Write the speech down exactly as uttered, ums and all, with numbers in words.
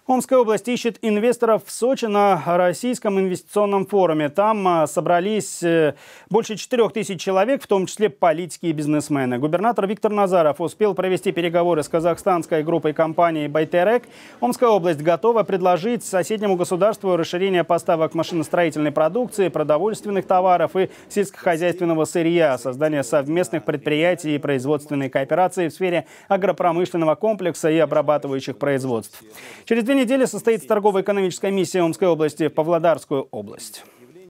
Омская область ищет инвесторов в Сочи на Российском инвестиционном форуме. Там собрались больше четырёх тысяч человек, в том числе политики и бизнесмены. Губернатор Виктор Назаров успел провести переговоры с казахстанской группой компаний «Байтерек». Омская область готова предложить соседнему государству расширение поставок машиностроительной продукции, продовольственных товаров и сельскохозяйственного сырья, создание совместных предприятий и производственной кооперации в сфере агропромышленного комплекса и обрабатывающих производств. Через две недели состоится торгово-экономическая миссия Омской области в Павлодарскую область.